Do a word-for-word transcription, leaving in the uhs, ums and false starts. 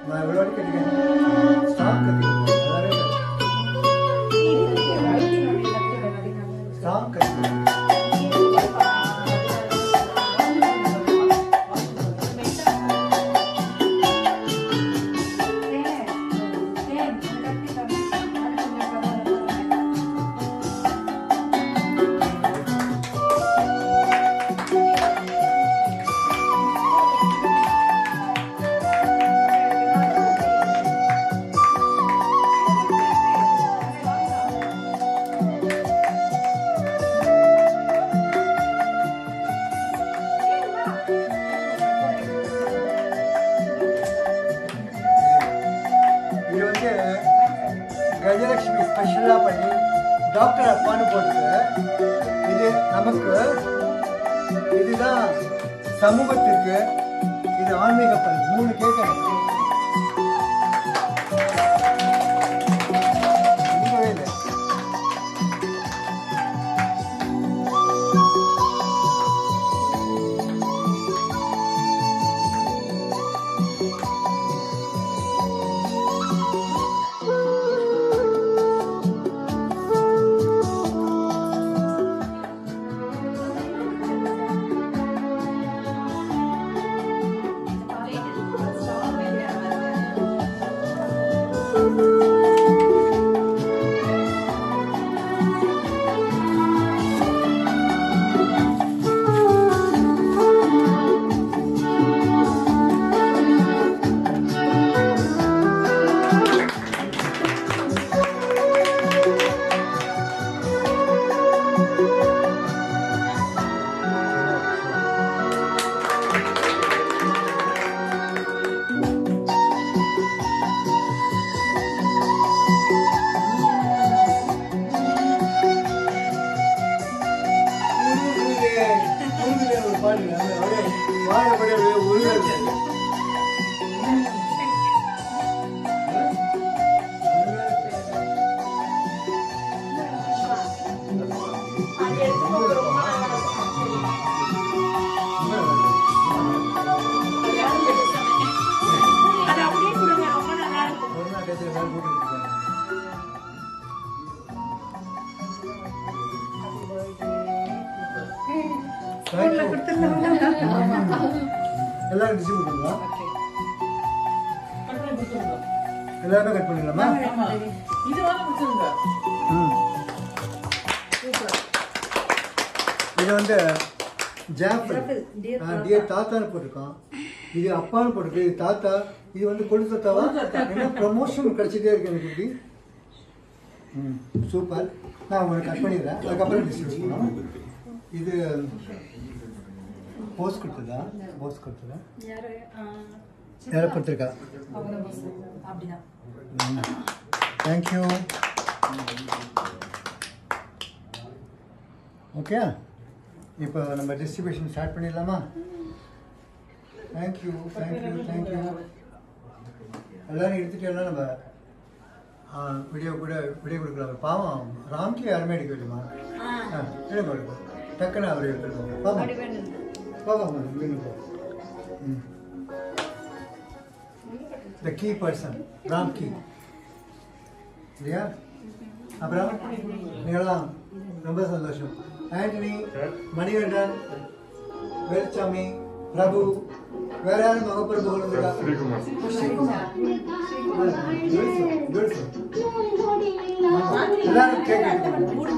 நான் எவ்வளோ கட்டிக்கிறேன் ஸ்டாக் கட்டிக்கிறேன் ஸ்டாக் கட்டிக்கிறேன் Lakshmi special பண்ணி டாக்டர் அப்பான்னு போட்டு இது நமக்கு இதுதான் சமூகத்திற்கு இது ஆன்மீக பணி மூணு கேட்கணும் எல்லாரும் டிஸ்ட்ரிபியூட் பண்ணலாம் எல்லாரும் கட் பண்ணிடலாமா இது வாங்க கொடுத்துருங்க இது வந்து ஜாஃபர் டியர் தாத்தான்னு போட்டிருக்கான் இது அப்பான்னு போட்டிருக்கு இது தாத்தா இது வந்து கொடு தாத்தாவா ஏன்னா ப்ரமோஷன் கிடைச்சிட்டே இருக்கு எனக்கு இப்படி ம் சூப்பர் நான் உங்களுக்கு கட் பண்ணிடுறேன் அதுக்கப்புறம் டிஸ்ட்ரிபியூட் பண்ணலாம் இது போஸ்ட் கொடுத்ததா போஸ்ட் கொடுத்ததா யாரை கொடுத்துருக்கா தேங்க்யூ ஓகே இப்போ நம்ம டிஸ்ட்ரிபியூஷன் ஸ்டார்ட் பண்ணிடலாமா தேங்க்யூ தேங்க்யூ தேங்க்யூ எல்லோரும் எடுத்துட்டோம்னா நம்ம வீடியோ கூட வீடியோ கொடுக்கலாம் பாவம் ராம்கி யாருமே எடுக்க வேண்டுமா ஆ எடுக்க வேணும் டக்குன்னு அவர் எடுத்துருக்கோம் பாவம் பாவம் இன்னும் ம் the key person ram key இல்லையா அப்புறம் நீங்களாம் ரொம்ப சந்தோஷம் ஆண்டனி மணிகண்டன் வேலுச்சாமி பிரபு வேற யாரும் மகப்பிரபு இருக்கா எல்லாரும் கேட்க